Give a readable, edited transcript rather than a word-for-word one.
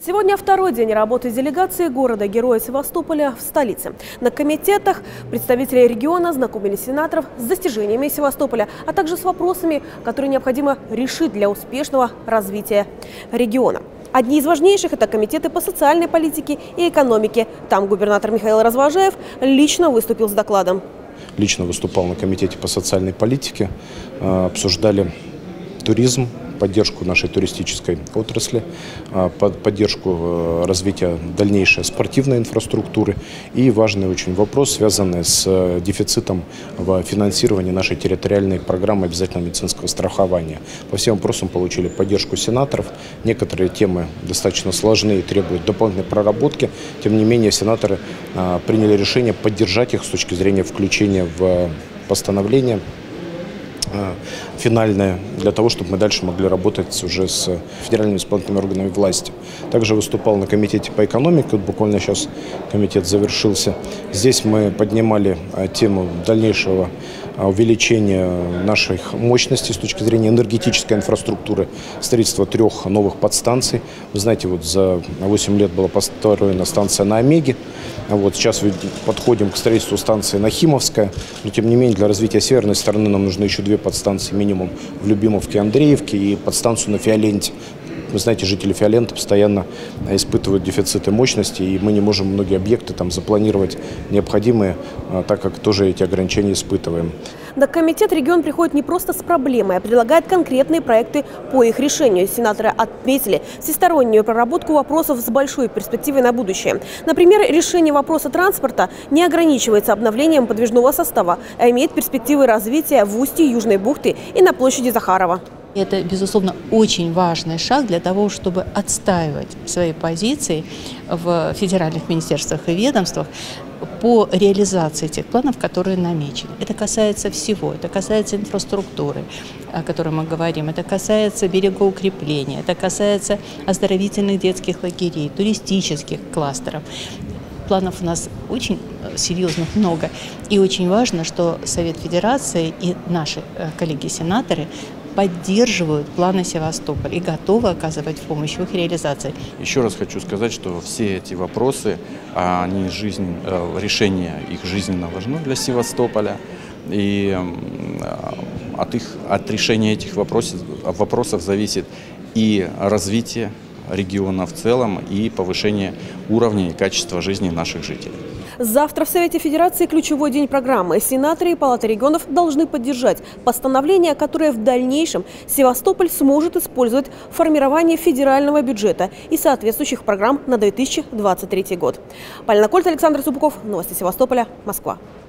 Сегодня второй день работы делегации города-героя Севастополя в столице. На комитетах представители региона знакомили сенаторов с достижениями Севастополя, а также с вопросами, которые необходимо решить для успешного развития региона. Одни из важнейших – это комитеты по социальной политике и экономике. Там губернатор Михаил Развожаев лично выступил с докладом. Лично выступал на комитете по социальной политике, обсуждали туризм, поддержку нашей туристической отрасли, поддержку развития дальнейшей спортивной инфраструктуры и важный очень вопрос, связанный с дефицитом в финансировании нашей территориальной программы обязательного медицинского страхования. По всем вопросам получили поддержку сенаторов. Некоторые темы достаточно сложные и требуют дополнительной проработки. Тем не менее, сенаторы приняли решение поддержать их с точки зрения включения в постановление финальное, для того, чтобы мы дальше могли работать уже с федеральными исполнительными органами власти. Также выступал на комитете по экономике, вот буквально сейчас комитет завершился. Здесь мы поднимали тему дальнейшего увеличения наших мощностей с точки зрения энергетической инфраструктуры, строительства 3 новых подстанций. Вы знаете, вот за 8 лет была построена станция на Омеге. Вот сейчас подходим к строительству станции Нахимовская. Но тем не менее, для развития северной стороны нам нужны еще 2 подстанции минимум в Любимовке, Андреевке и подстанцию на Фиоленте. Вы знаете, жители Фиолента постоянно испытывают дефициты мощности, и мы не можем многие объекты там запланировать необходимые, так как тоже эти ограничения испытываем. На комитет регион приходит не просто с проблемой, а предлагает конкретные проекты по их решению. Сенаторы отметили всестороннюю проработку вопросов с большой перспективой на будущее. Например, решение вопроса транспорта не ограничивается обновлением подвижного состава, а имеет перспективы развития в устье Южной бухты и на площади Захарова. Это, безусловно, очень важный шаг для того, чтобы отстаивать свои позиции в федеральных министерствах и ведомствах по реализации тех планов, которые намечены. Это касается всего. Это касается инфраструктуры, о которой мы говорим. Это касается берегоукрепления. Это касается оздоровительных детских лагерей, туристических кластеров. Планов у нас очень серьезных много. И очень важно, что Совет Федерации и наши коллеги-сенаторы поддерживают планы Севастополя и готовы оказывать помощь в их реализации. Еще раз хочу сказать, что все эти вопросы, решение их жизненно важно для Севастополя. И от решения этих вопросов зависит и развитие региона в целом, и повышение уровня и качества жизни наших жителей. Завтра в Совете Федерации ключевой день программы. Сенаторы и Палата регионов должны поддержать постановление, которое в дальнейшем Севастополь сможет использовать в формировании федерального бюджета и соответствующих программ на 2023 год. Полина Кольт, Александр Супуков. Новости Севастополя. Москва.